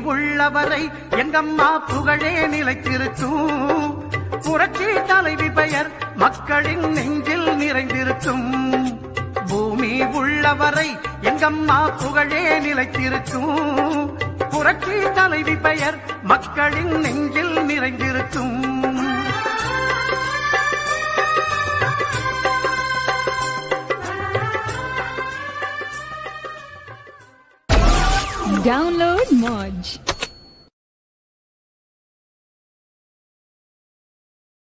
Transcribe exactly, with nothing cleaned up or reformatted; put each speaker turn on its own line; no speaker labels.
உள்ளவரை எங்கம்மா புகழே நிலைத்திருக்கும். புரட்சி தலைவி பெயர் மக்களின் நெஞ்சில் நிறைந்திருக்கும். பூமி உள்ளவரை எங்கம்மா புகழே நிலைத்திருக்கும். புரட்சி தலைவி பெயர் மக்களின் நெஞ்சில் நிறைந்திருக்கும்.
Download Moj.